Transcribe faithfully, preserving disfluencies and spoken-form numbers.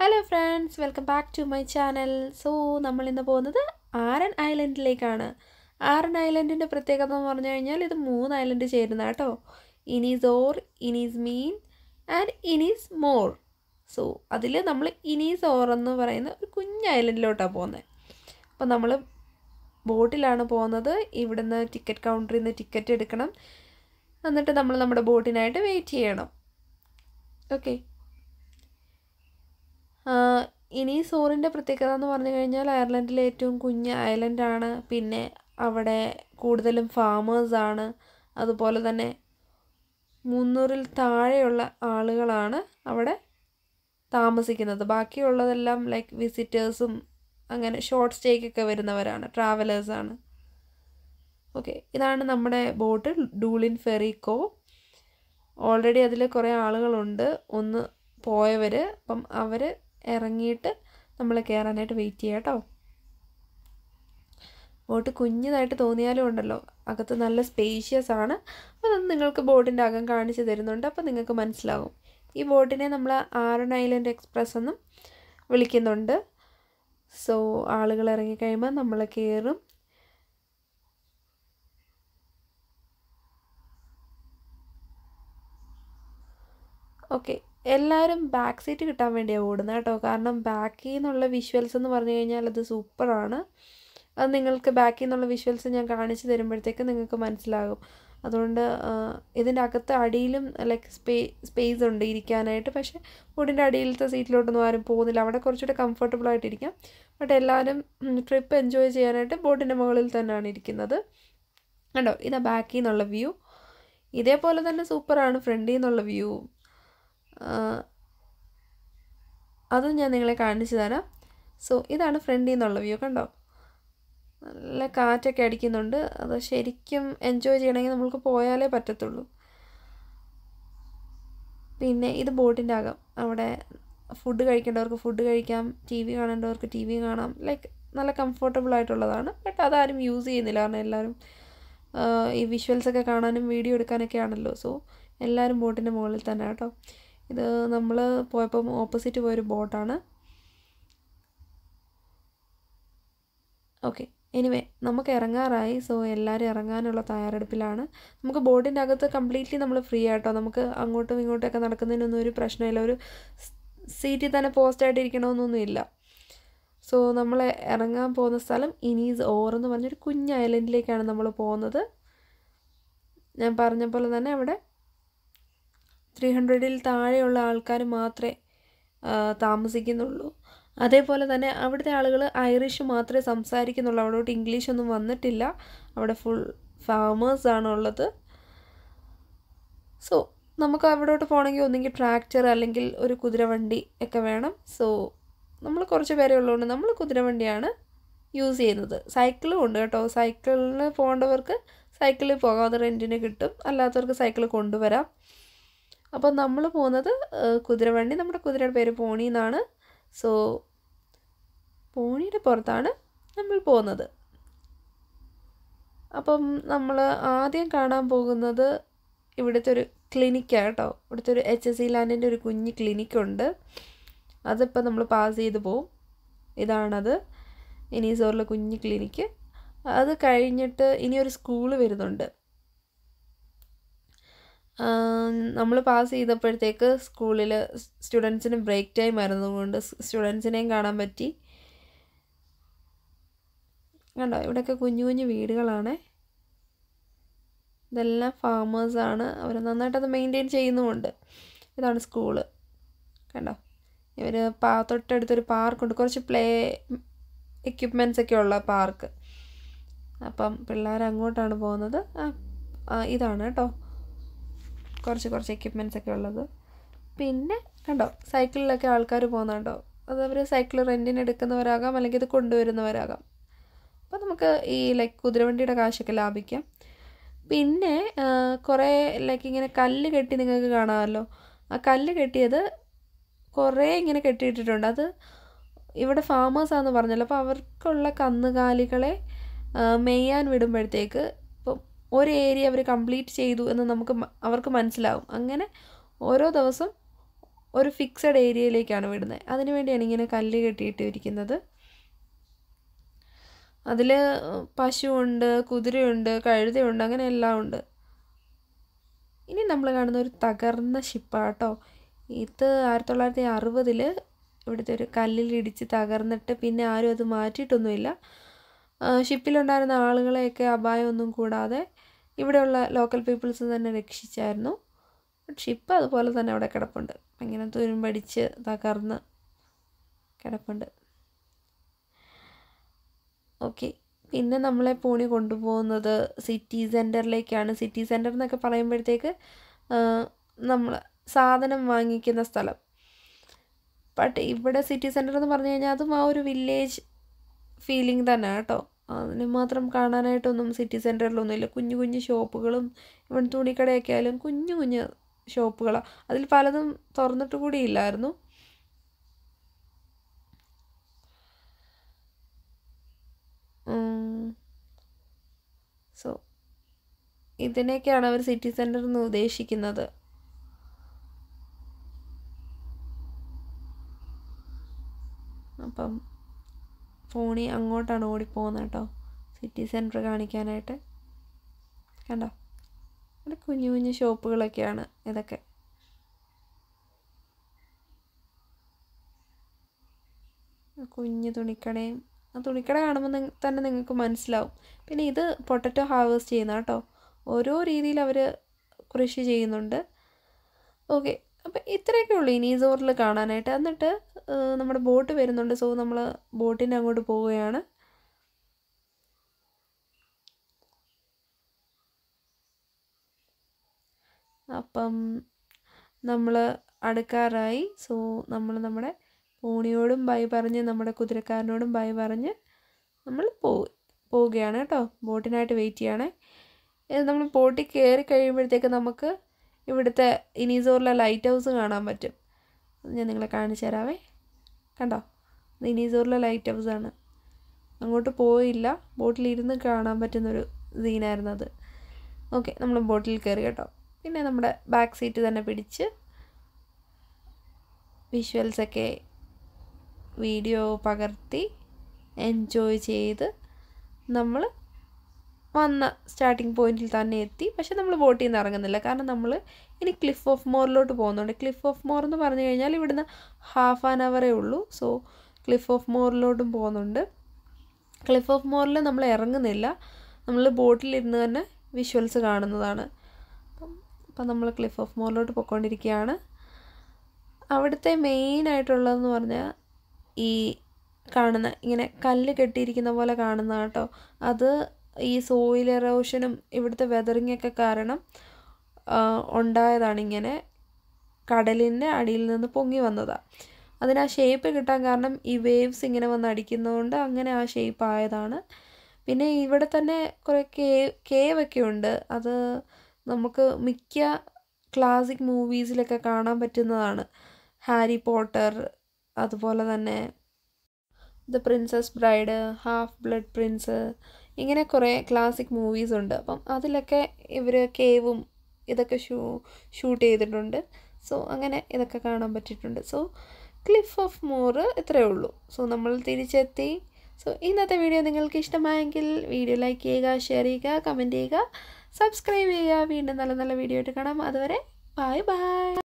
Hello friends, welcome back to my channel. So, നമ്മൾ ഇന്ന് പോകുന്നത് ആരൻ ഐലൻഡിലേക്കാണ്. ആരൻ ഐലൻഡിന്റെ പ്രത്യേകത എന്ന് പറഞ്ഞു കഴിഞ്ഞാൽ ഇത് മൂന്ന് ഐലൻഡ് ചേരുന്ന കേട്ടോ. Inis Oirr, Inis Meain and Inis Mor. So അതിൽ നമ്മൾ ഇനീസ് ഓർ എന്ന് പറയുന്ന ഒരു കുഞ്ഞ് ഐലൻഡിലോട്ടാണ് പോകുന്നത്. അപ്പോൾ നമ്മൾ ബോട്ടിലാണ് പോകുന്നത്. ഇവിടുന്ന് ടിക്കറ്റ് കൗണ്ടറിൽ നിന്ന് ടിക്കറ്റ് എടുക്കണം. എന്നിട്ട് നമ്മൾ നമ്മുടെ ബോട്ടിനായിട്ട് വെയിറ്റ് ചെയ്യണം. ഓക്കെ. ഇനീസ് ഓറിൻ്റെ പ്രത്യേകത എന്ന് പറഞ്ഞു കഴിഞ്ഞാൽ അയർലൻഡിലെ ഏറ്റവും കുഞ്ഞ് ഐലൻഡാണ്. പിന്നെ അവിടെ കൂടുതലും ഫാമേഴ്സാണ്. അതുപോലെ തന്നെ മുന്നൂറിൽ താഴെയുള്ള ആളുകളാണ് അവിടെ താമസിക്കുന്നത്. ബാക്കിയുള്ളതെല്ലാം ലൈക്ക് വിസിറ്റേഴ്സും അങ്ങനെ ഷോർട്ട് സ്റ്റേക്കൊക്കെ വരുന്നവരാണ്, ട്രാവലേഴ്സാണ്. ഓക്കെ, ഇതാണ് നമ്മുടെ ബോട്ട് ഡൂളിൻ ഫെറിക്കോ. ഓൾറെഡി അതിൽ കുറേ ആളുകളുണ്ട്, ഒന്ന് പോയവർ. അപ്പം അവർ ഇറങ്ങിയിട്ട് നമ്മൾ കയറാനായിട്ട് വെയിറ്റ് ചെയ്യാം കേട്ടോ. ബോട്ട് കുഞ്ഞതായിട്ട് തോന്നിയാലും ഉണ്ടല്ലോ, അകത്ത് നല്ല സ്പേഷ്യസ് ആണ്. അപ്പോൾ അത് നിങ്ങൾക്ക് ബോട്ടിൻ്റെ അകം കാണിച്ച് തരുന്നുണ്ട്. അപ്പോൾ നിങ്ങൾക്ക് മനസ്സിലാകും. ഈ ബോട്ടിനെ നമ്മൾ ആരൻ ഐലൻഡ് എക്സ്പ്രസ് എന്നും വിളിക്കുന്നുണ്ട്. സോ ആളുകൾ ഇറങ്ങിക്കഴിയുമ്പോൾ നമ്മൾ കയറും. ഓക്കെ, എല്ലാവരും ബാക്ക് സീറ്റ് കിട്ടാൻ വേണ്ടിയാണ് ഓടുന്നത് കേട്ടോ. കാരണം ബാക്കിൽ നിന്നുള്ള വിഷ്വൽസ് എന്ന് പറഞ്ഞു കഴിഞ്ഞാൽ അത് സൂപ്പറാണ്. അത് നിങ്ങൾക്ക് ബാക്കിൽ നിന്നുള്ള വിഷ്വൽസ് ഞാൻ കാണിച്ചു തരുമ്പോഴത്തേക്ക് നിങ്ങൾക്ക് മനസ്സിലാകും. അതുകൊണ്ട് ഇതിൻ്റെ അകത്ത് അടിയിലും ലൈക്ക് സ്പേ സ്പേസ് ഉണ്ട് ഇരിക്കാനായിട്ട്. പക്ഷേ ബോട്ടിൻ്റെ അടിയിലത്തെ സീറ്റിലോട്ടൊന്നും ആരും പോകുന്നില്ല. അവിടെ കുറച്ചുകൂടെ കംഫർട്ടബിൾ ആയിട്ടിരിക്കാം. ബട്ട് എല്ലാവരും ട്രിപ്പ് എൻജോയ് ചെയ്യാനായിട്ട് ബോട്ടിൻ്റെ മുകളിൽ തന്നെയാണ് ഇരിക്കുന്നത്. കണ്ടോ, ഇതാ ബാക്കിൽ നിന്നുള്ള വ്യൂ. ഇതേപോലെ തന്നെ സൂപ്പറാണ് ഫ്രണ്ടിൽ നിന്നുള്ള വ്യൂ. അതും ഞാൻ നിങ്ങളെ കാണിച്ചു തരാം. സോ ഇതാണ് ഫ്രണ്ടിൽ നിന്നുള്ള വ്യൂ. കണ്ടോ, നല്ല കാറ്റൊക്കെ അടിക്കുന്നുണ്ട്. അത് ശരിക്കും എൻജോയ് ചെയ്യണമെങ്കിൽ നമുക്ക് പോയാലേ പറ്റത്തുള്ളൂ. പിന്നെ ഇത് ബോട്ടിൻ്റെ അകം. അവിടെ ഫുഡ് കഴിക്കേണ്ടവർക്ക് ഫുഡ് കഴിക്കാം, ടി വി കാണേണ്ടവർക്ക് ടി വി കാണാം. ലൈക്ക് നല്ല കംഫർട്ടബിൾ ആയിട്ടുള്ളതാണ്. ബട്ട് അതാരും യൂസ് ചെയ്യുന്നില്ല. കാരണം എല്ലാവരും ഈ വിഷ്വൽസൊക്കെ കാണാനും വീഡിയോ എടുക്കാനൊക്കെ ആണല്ലോ. സോ എല്ലാവരും ബോട്ടിൻ്റെ മുകളിൽ തന്നെ കേട്ടോ. ഇത് നമ്മൾ പോയപ്പം ഓപ്പോസിറ്റ് പോയൊരു ബോട്ടാണ്. ഓക്കെ, എനിവേ നമുക്ക് ഇറങ്ങാറായി. സോ എല്ലാവരും ഇറങ്ങാനുള്ള തയ്യാറെടുപ്പിലാണ്. നമുക്ക് ബോട്ടിൻ്റെ അകത്ത് കംപ്ലീറ്റ്ലി നമ്മൾ ഫ്രീ ആയിട്ടോ. നമുക്ക് അങ്ങോട്ടും ഇങ്ങോട്ടൊക്കെ നടക്കുന്നതിനൊന്നും ഒരു പ്രശ്നമില്ല. ഒരു സീറ്റിൽ തന്നെ പോസ്റ്റായിട്ട് ഇരിക്കണമെന്നൊന്നും ഇല്ല. സോ നമ്മൾ ഇറങ്ങാൻ പോകുന്ന സ്ഥലം ഇനീസ് ഓർ എന്ന് പറഞ്ഞൊരു കുഞ്ഞ് ഐലൻഡിലേക്കാണ് നമ്മൾ പോകുന്നത്. ഞാൻ പറഞ്ഞ പോലെ തന്നെ അവിടെ ത്രീ ഹൺഡ്രഡിൽ താഴെയുള്ള ആൾക്കാർ മാത്രമേ താമസിക്കുന്നുള്ളൂ. അതേപോലെ തന്നെ അവിടുത്തെ ആളുകൾ ഐറിഷ് മാത്രമേ സംസാരിക്കുന്നുള്ളൂ. അവിടോട്ട് ഇംഗ്ലീഷൊന്നും വന്നിട്ടില്ല. അവിടെ ഫുൾ ഫാമേഴ്സാണ് ഉള്ളത്. സോ നമുക്ക് അവിടോട്ട് പോകണമെങ്കിൽ ഒന്നെങ്കിൽ ട്രാക്ടർ അല്ലെങ്കിൽ ഒരു കുതിരവണ്ടി ഒക്കെ വേണം. സോ നമ്മൾ കുറച്ച് പേരെ ഉള്ളതുകൊണ്ട് നമ്മൾ കുതിരവണ്ടിയാണ് യൂസ് ചെയ്യുന്നത്. സൈക്കിളും ഉണ്ട് കേട്ടോ. സൈക്കിളിന് പോകേണ്ടവർക്ക് സൈക്കിളിൽ പോകാം, അത് റെൻറ്റിന് കിട്ടും. അല്ലാത്തവർക്ക് സൈക്കിൾ കൊണ്ടുവരാം. അപ്പോൾ നമ്മൾ പോകുന്നത് കുതിരവണ്ടി. നമ്മുടെ കുതിരയുടെ പേര് പോണി എന്നാണ്. സോ പോണിയുടെ പുറത്താണ് നമ്മൾ പോകുന്നത്. അപ്പം നമ്മൾ ആദ്യം കാണാൻ പോകുന്നത് ഇവിടുത്തെ ഒരു ക്ലിനിക്കാണ് കേട്ടോ. ഇവിടുത്തെ ഒരു എച്ച് എസ് സി ലാൻഡിൻ്റെ ഒരു കുഞ്ഞ് ക്ലിനിക്കുണ്ട്. അതിപ്പോൾ നമ്മൾ പാസ് ചെയ്ത് പോവും. ഇതാണത്, ഇനീസോറിലെ കുഞ്ഞ് ക്ലിനിക്ക്. അത് കഴിഞ്ഞിട്ട് ഇനിയൊരു സ്കൂള് വരുന്നുണ്ട്. നമ്മൾ പാസ് ചെയ്തപ്പോഴത്തേക്ക് സ്കൂളിൽ സ്റ്റുഡൻസിന് ബ്രേക്ക് ടൈം ആയിരുന്നതുകൊണ്ട് സ്റ്റുഡൻസിനെയും കാണാൻ പറ്റി. കണ്ടോ, ഇവിടെയൊക്കെ കുഞ്ഞു കുഞ്ഞു വീടുകളാണ്. ഇതെല്ലാം ഫാമേഴ്സാണ്. അവർ നന്നായിട്ടത് മെയിൻറ്റെയിൻ ചെയ്യുന്നുമുണ്ട്. ഇതാണ് സ്കൂള്. കണ്ടോ, ഇവർ പാ തൊട്ടടുത്തൊരു പാർക്കുണ്ട്. കുറച്ച് പ്ലേ എക്യുപ്മെൻറ്റ്സ് ഒക്കെ ഉള്ള പാർക്ക്. അപ്പം പിള്ളേർ അങ്ങോട്ടാണ് പോകുന്നത്. ഇതാണ് കേട്ടോ കുറച്ച് കുറച്ച് എക്യുപ്മെൻറ്റ്സ് ഒക്കെ ഉള്ളത്. പിന്നെ കണ്ടോ, സൈക്കിളിലൊക്കെ ആൾക്കാർ പോകുന്നുണ്ടോ. അത് അവർ സൈക്കിൾ റെൻറ്റിന് എടുക്കുന്നവരാകാം, അല്ലെങ്കിൽ ഇത് കൊണ്ടുവരുന്നവരാകാം. അപ്പോൾ നമുക്ക് ഈ ലൈക്ക് കുതിരവണ്ടിയുടെ കാശൊക്കെ ലാഭിക്കാം. പിന്നെ കുറേ ലൈക്ക് ഇങ്ങനെ കല്ല് കെട്ടി നിങ്ങൾക്ക് കാണാമല്ലോ. ആ കല്ല് കെട്ടിയത് കുറേ ഇങ്ങനെ കെട്ടിയിട്ടിട്ടുണ്ട്. അത് ഇവിടെ ഫാമേഴ്സാണെന്ന് പറഞ്ഞല്ലോ. അപ്പോൾ അവർക്കുള്ള കന്നുകാലികളെ മെയ്യാൻ വിടുമ്പോഴത്തേക്ക് ഇപ്പം ഒരു ഏരിയ അവർ കംപ്ലീറ്റ് ചെയ്തു എന്ന് നമുക്ക് അവർക്ക് മനസ്സിലാവും. അങ്ങനെ ഓരോ ദിവസം ഒരു ഫിക്സഡ് ഏരിയയിലേക്കാണ് വിടുന്നത്. അതിനു വേണ്ടിയാണ് ഇങ്ങനെ കല്ല് കെട്ടിയിട്ടിരിക്കുന്നത്. അതിൽ പശുവുണ്ട്, കുതിരയുണ്ട്, കഴുതയുണ്ട്, അങ്ങനെ എല്ലാം ഉണ്ട്. ഇനി നമ്മൾ കാണുന്ന ഒരു തകർന്ന ഷിപ്പാട്ടോ. ഇത് ആയിരത്തി തൊള്ളായിരത്തി അറുപതിൽ ഇവിടുത്തെ ഒരു കല്ലിലിടിച്ച് തകർന്നിട്ട് പിന്നെ ആരും അത് മാറ്റിയിട്ടൊന്നുമില്ല. ഷിപ്പിലുണ്ടായിരുന്ന ആളുകളെയൊക്കെ അപായമൊന്നും കൂടാതെ ഇവിടെയുള്ള ലോക്കൽ പീപ്പിൾസ് തന്നെ രക്ഷിച്ചായിരുന്നു. ബട്ട് ഷിപ്പ് അതുപോലെ തന്നെ അവിടെ കിടപ്പുണ്ട്. ഇങ്ങനെ തുരുമ്പടിച്ച് തകർന്ന് കിടപ്പുണ്ട്. ഓക്കെ, പിന്നെ നമ്മളെ പൂണി കൊണ്ടുപോകുന്നത് സിറ്റി സെൻറ്ററിലേക്കാണ്. സിറ്റി സെൻറ്റർ എന്നൊക്കെ പറയുമ്പോഴത്തേക്ക് നമ്മൾ സാധനം വാങ്ങിക്കുന്ന സ്ഥലം. ബട്ട് ഇവിടെ സിറ്റി സെൻറ്റർ എന്ന് പറഞ്ഞു കഴിഞ്ഞാൽ അതും ആ ഒരു വില്ലേജ് ഫീലിംഗ് തന്നെ കേട്ടോ. അതിന് മാത്രം കാണാനായിട്ടൊന്നും സിറ്റി സെൻറ്ററിലൊന്നുമില്ല. കുഞ്ഞു കുഞ്ഞു ഷോപ്പുകളും ഇവിടെ തുണിക്കടയൊക്കെ ആയാലും കുഞ്ഞു കുഞ്ഞു ഷോപ്പുകളാണ്. അതിൽ പലതും തുറന്നിട്ട് കൂടിയില്ലായിരുന്നു. സോ ഇതിനൊക്കെയാണ് അവർ സിറ്റി സെൻറ്റർ എന്ന് ഉദ്ദേശിക്കുന്നത്. അപ്പം ഫോണി അങ്ങോട്ടാണ് ഓടിപ്പോകുന്നത് കേട്ടോ, സിറ്റി സെൻറ്റർ കാണിക്കാനായിട്ട്. കണ്ടോ, ഇവിടെ കുഞ്ഞു കുഞ്ഞു ഷോപ്പുകളൊക്കെയാണ് ഇതൊക്കെ. കുഞ്ഞു തുണിക്കടയും, ആ തുണിക്കട കാണുമ്പോൾ തന്നെ നിങ്ങൾക്ക് മനസ്സിലാവും. പിന്നെ ഇത് പൊട്ടറ്റോ ഹാർവെസ്റ്റ് ചെയ്യുന്ന കേട്ടോ. ഓരോ രീതിയിൽ അവർ കൃഷി ചെയ്യുന്നുണ്ട്. ഓക്കെ, അപ്പം ഇത്രയൊക്കെ ഉള്ളൂ ഇനീസോറിൽ കാണാനായിട്ട്. എന്നിട്ട് നമ്മുടെ ബോട്ട് വരുന്നുണ്ട്. സോ നമ്മൾ ബോട്ടിൻ്റെ അങ്ങോട്ട് പോവുകയാണ്. അപ്പം നമ്മൾ അടുക്കാറായി. സോ നമ്മൾ നമ്മുടെ പൂണിയോടും ബൈ പറഞ്ഞ് നമ്മുടെ കുതിരക്കാരനോടും ബൈ പറഞ്ഞ് നമ്മൾ പോ പോവുകയാണ് കേട്ടോ. ബോട്ടിനായിട്ട് വെയിറ്റ് ചെയ്യണേ. നമ്മൾ ബോട്ടിൽ കയറി കഴിയുമ്പോഴത്തേക്ക് നമുക്ക് ഇവിടുത്തെ ഇനീസോറിലെ ലൈറ്റ് ഹൗസ് കാണാൻ പറ്റും. ഞാൻ നിങ്ങളെ കാണിച്ചു തരാവേ. കണ്ടോ, ഇത് ഇനീസോറിലെ ലൈറ്റ് ഹൗസാണ്. അങ്ങോട്ട് പോയില്ല, ബോട്ടിലിരുന്ന് കാണാൻ പറ്റുന്നൊരു സീനായിരുന്നു അത്. ഓക്കെ, നമ്മൾ ബോട്ടിൽ കയറി കേട്ടോ. പിന്നെ നമ്മുടെ ബാക്ക് സീറ്റ് തന്നെ പിടിച്ച് വിഷ്വൽസൊക്കെ വീഡിയോ പകർത്തി എൻജോയ് ചെയ്ത് നമ്മൾ വന്ന സ്റ്റാർട്ടിങ് പോയിന്റിൽ തന്നെ എത്തി. പക്ഷെ നമ്മൾ ബോട്ടിൽ നിന്ന് ഇറങ്ങുന്നില്ല, കാരണം നമ്മൾ ഇനി ക്ലിഫ് ഓഫ് മോറിലോട്ട് പോകുന്നുണ്ട്. ക്ലിഫ് ഓഫ് മോർ എന്ന് പറഞ്ഞു കഴിഞ്ഞാൽ ഇവിടുന്ന് ഹാഫ് ആൻ അവറേ ഉള്ളൂ. സോ ക്ലിഫ് ഓഫ് മോറിലോട്ടും പോകുന്നുണ്ട്. ക്ലിഫ് ഓഫ് മോറിൽ നമ്മൾ ഇറങ്ങുന്നില്ല, നമ്മൾ ബോട്ടിലിരുന്ന് തന്നെ വിഷ്വൽസ് കാണുന്നതാണ്. അപ്പം അപ്പം നമ്മൾ ക്ലിഫ് ഓഫ് മോറിലോട്ട് പോയിക്കൊണ്ടിരിക്കുകയാണ്. അവിടുത്തെ മെയിനായിട്ടുള്ളതെന്ന് പറഞ്ഞാൽ ഈ കാണുന്ന ഇങ്ങനെ കല്ല് കെട്ടിയിരിക്കുന്ന പോലെ കാണുന്ന കേട്ടോ, അത് ഈ സോയിൽ എറോഷനും ഇവിടുത്തെ വെതറിങ്ങൊക്കെ കാരണം ഉണ്ടായതാണ്. ഇങ്ങനെ കടലിൻ്റെ അടിയിൽ നിന്ന് പൊങ്ങി വന്നതാണ്. അതിന് ആ ഷേപ്പ് കിട്ടാൻ കാരണം ഈ വേവ്സ് ഇങ്ങനെ വന്ന് അടിക്കുന്നതുകൊണ്ട് അങ്ങനെ ആ ഷേപ്പ് ആയതാണ്. പിന്നെ ഇവിടെ തന്നെ കുറേ കേവ് കേവൊക്കെ ഉണ്ട്. അത് നമുക്ക് മിക്ക ക്ലാസിക് മൂവീസിലൊക്കെ കാണാൻ പറ്റുന്നതാണ്. ഹാരി പോട്ടർ, അതുപോലെ തന്നെ the Princess Bride, Half Blood Prince, ഇങ്ങനെ കുറേ ക്ലാസിക് മൂവീസ് ഉണ്ട്. അപ്പം അതിലൊക്കെ ഇവർ കേവും ഇതൊക്കെ ഷൂ ഷൂട്ട് ചെയ്തിട്ടുണ്ട്. സോ അങ്ങനെ ഇതൊക്കെ കാണാൻ പറ്റിയിട്ടുണ്ട്. സോ ക്ലിഫ് ഓഫ് മോർ ഇത്രയേ ഉള്ളൂ. സോ നമ്മൾ തിരിച്ചെത്തി. സോ ഇന്നത്തെ വീഡിയോ നിങ്ങൾക്ക് ഇഷ്ടമായെങ്കിൽ വീഡിയോ ലൈക്ക് ചെയ്യുക, ഷെയർ ചെയ്യുക, കമൻറ്റ് ചെയ്യുക, സബ്സ്ക്രൈബ് ചെയ്യുക. വീണ്ടും നല്ല നല്ല വീഡിയോ ആയിട്ട് കാണാം. അതുവരെ ബൈ ബൈ.